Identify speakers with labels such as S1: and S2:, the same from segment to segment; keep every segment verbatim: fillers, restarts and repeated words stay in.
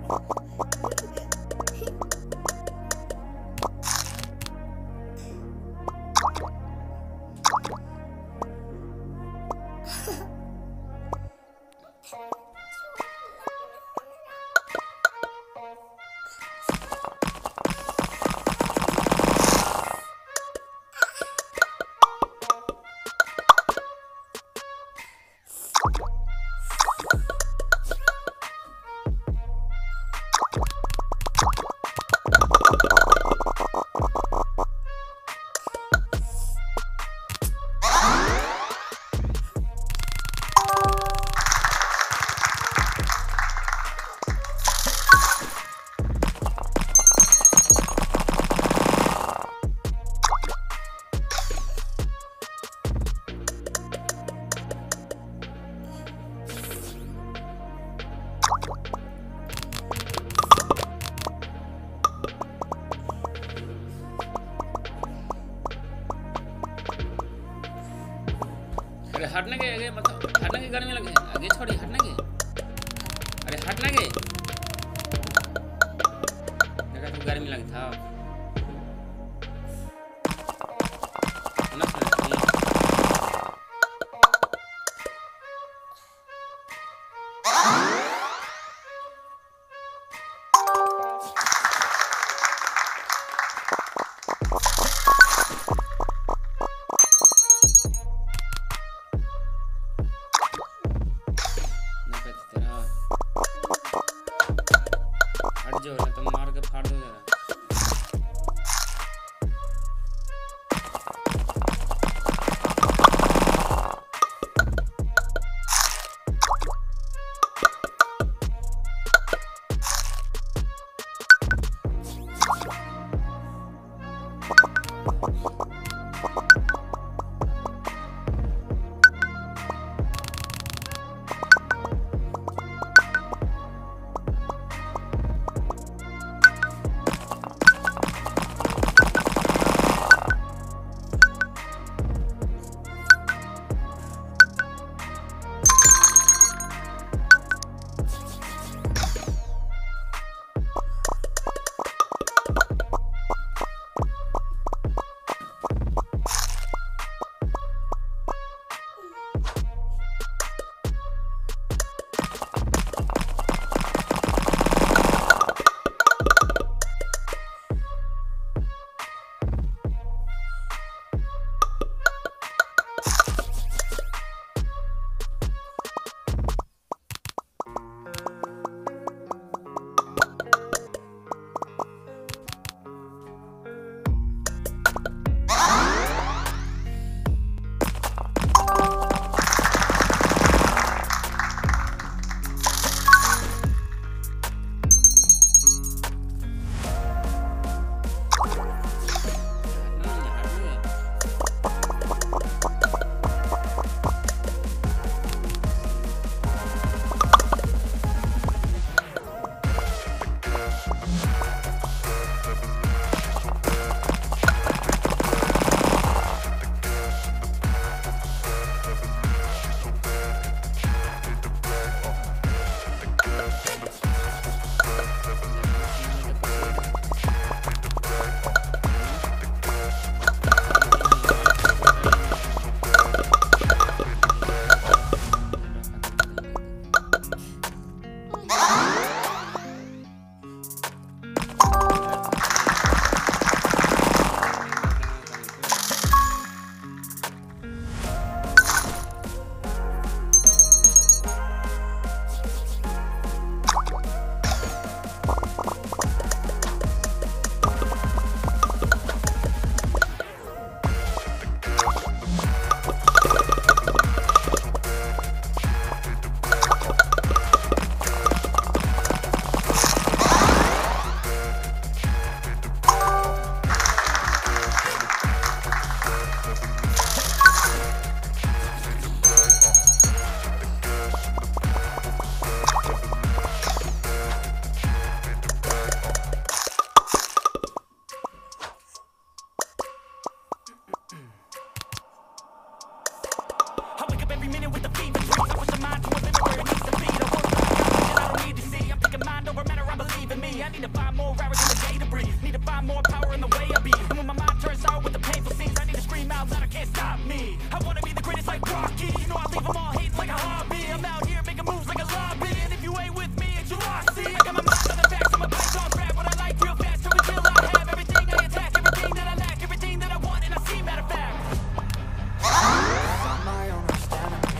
S1: अरे हटने के आगे मतलब हटने के गर्मी लगे आगे छोड़ी हटने के अरे हटने के देखा तो गर्मी लगी था ना सुना जो है तो मार के फाड़ दो जरा
S2: got more power in the way I be. And when my mind turns out with the painful scenes, I need to scream out loud, I can't stop me. I wanna be the greatest like Rocky. You know I leave them all hating like a hobby. I'm out here making moves like a lobby. And if you ain't with me, it's your loss. See, I got my mind on the facts, I'm a python rap. What I like real fast, till until I have everything I attack, everything that I lack, everything that I want, and I see, matter of fact.
S3: I'm my own worst enemy.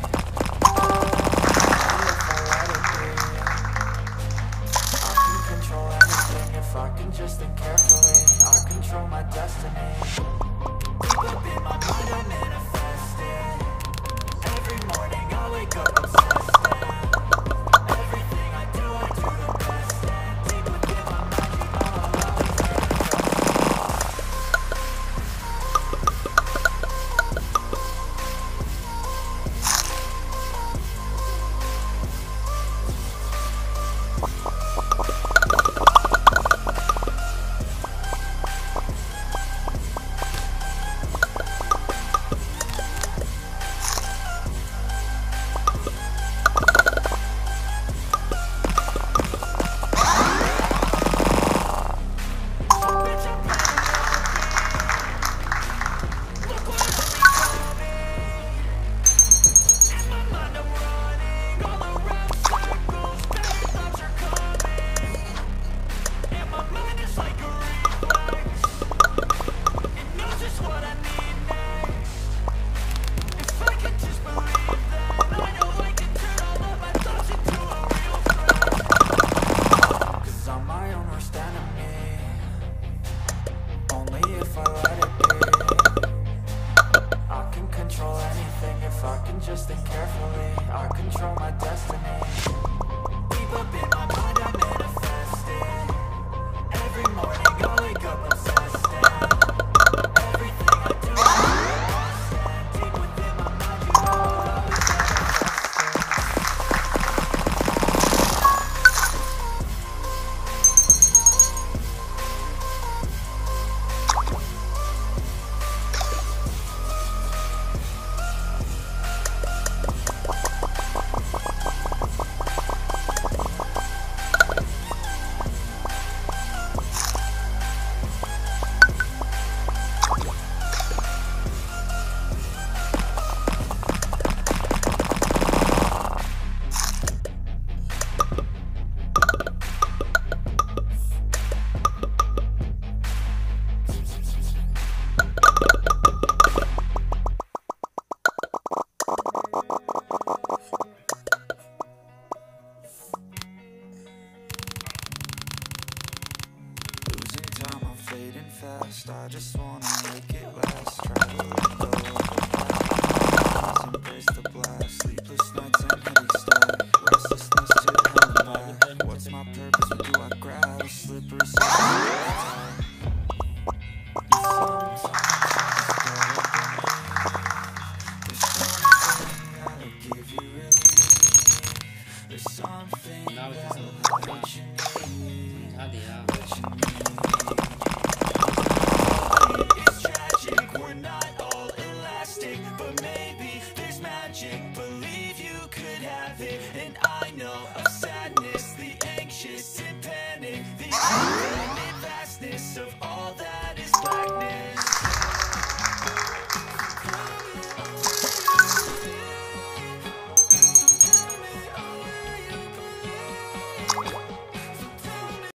S3: I can control anything if I can just think carefully. I control my destiny. Deep up in my mind I manifest it. Every morning I wake up obsessed. Everything I do, I do the best. And deep within my mind, you know I'll always just think carefully. I control my destiny. Deep up in my mind I manifest it. Every morning I wake up obsessed. Everything I do I do deep within my mind, you know I'll always fast, I just wanna make it last. Try to let go of the past, embrace the blast. Sleepless nights and heavy stack, restlessness to hell and back. What's my purpose, what do I grab? A slippery slope. Sometimes I just gotta believe. There's something that'll give you relief. There's something that'll help what you need. What you need.